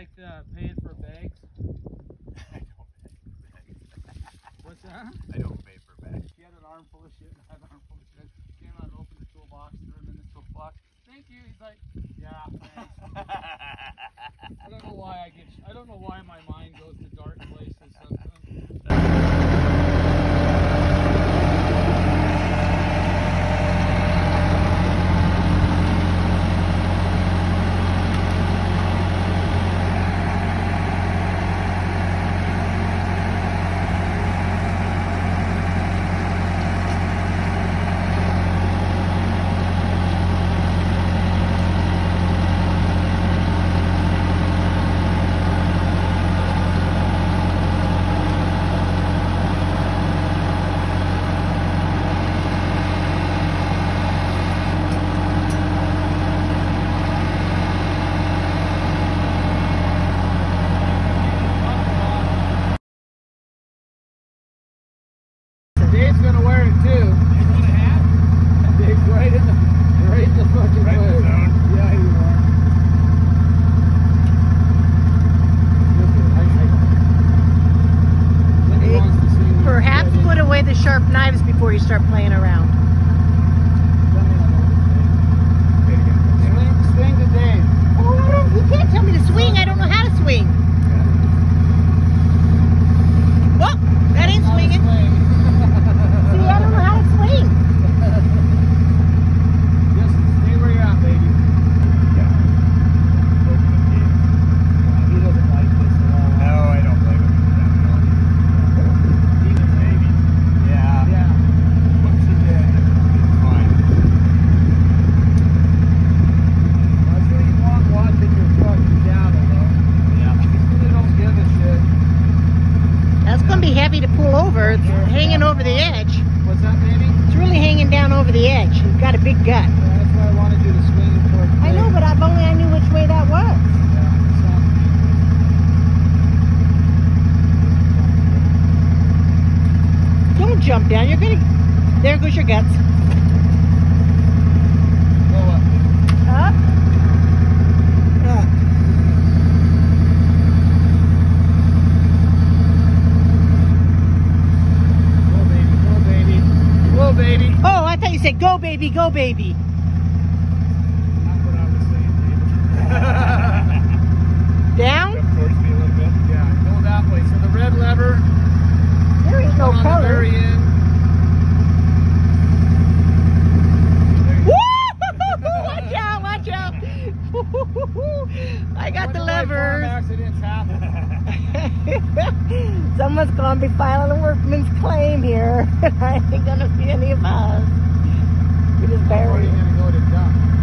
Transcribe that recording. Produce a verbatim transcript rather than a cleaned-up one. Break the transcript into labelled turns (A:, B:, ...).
A: like uh, paying for bags?
B: I don't pay for bags.
A: What's that?
B: I don't pay for bags.
A: She had an armful of shit and I had an armful of shit. Came out and opened the toolbox, threw him in the toolbox. Thank you. He's like, yeah, thanks. I don't know why I get. I don't know why my mind goes to dark places sometimes. Dave's gonna wear it too. You want a hat? Dave's right in the, right in the fucking
B: right in the zone.
A: Yeah, you are.
C: Perhaps put away the sharp knives before you start playing around.
A: Swing, swing to Dave.
C: Oh, I don't, you can't tell me to swing. I don't know how to swing. Well, that ain't swinging. See, I don't know how to swing.
A: Just stay where you're at, baby.
B: Yeah. Open the gate.
A: He doesn't like this at all.
B: No, I don't blame him for that.
A: He's a baby.
B: Yeah.
A: Yeah.
B: What's he did? It's fine.
A: That's what you want watching your fucking cattle, though.
B: Yeah.
A: They don't give a shit.
C: That's going to be heavy to pull over. It's hanging over the edge.
A: What's that, baby?
C: It's really hanging down over the edge. You've got a big gut.
A: Yeah, that's why I wanted you to swing it towards
C: I know, but I've only I knew which way that was. Don't jump down. You're gonna. There goes your guts.
A: Go up.
C: Up. Up.
A: Go, baby. Go, baby. Go, baby.
C: Oh, I thought you said go, baby, go, baby.
A: Not what I was saying, baby.
C: Down.
B: Come towards me a little bit.
A: Yeah, go that way. So the red lever.
C: There ain't no
A: on
C: color.
A: the very end.
C: Woo! Watch out! Watch out! I got the levers.
A: Accidents happen.
C: Someone's gonna be filing a workman's claim here. I ain't gonna be any of us. We just
A: Where are
C: buried
A: you
C: it.
A: gonna go to dump?